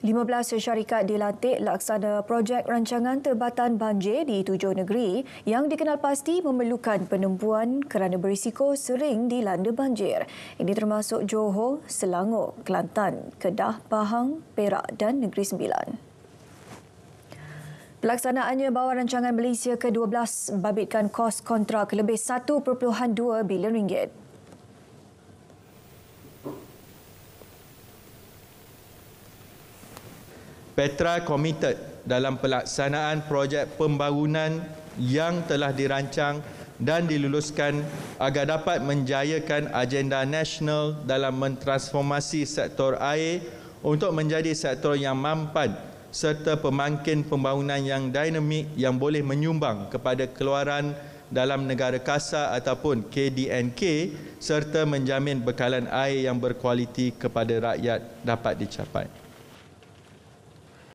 15 syarikat dilantik laksana projek rancangan tempatan banjir di 7 negeri yang dikenal pasti memerlukan penempuan kerana berisiko sering dilanda banjir. Ini termasuk Johor, Selangor, Kelantan, Kedah, Pahang, Perak dan Negeri Sembilan. Pelaksanaannya bawah rancangan Malaysia ke-12 membabitkan kos kontrak lebih 1.2 bilion ringgit. Petra komited dalam pelaksanaan projek pembangunan yang telah dirancang dan diluluskan agar dapat menjayakan agenda nasional dalam mentransformasi sektor air untuk menjadi sektor yang mampan serta pemangkin pembangunan yang dinamik yang boleh menyumbang kepada keluaran dalam negara kasar ataupun KDNK serta menjamin bekalan air yang berkualiti kepada rakyat dapat dicapai.